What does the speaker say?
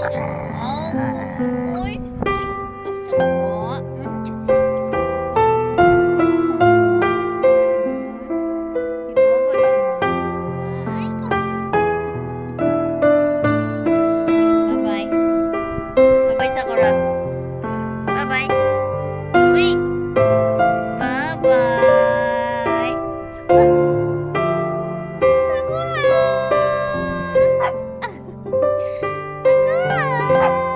Oh, uy, isa po. Ibabad si mama. Ay, bye-bye. Bye-bye, Sakura. Bye-bye. Uy. Bye-bye. Sakura. Sakura. Sakura.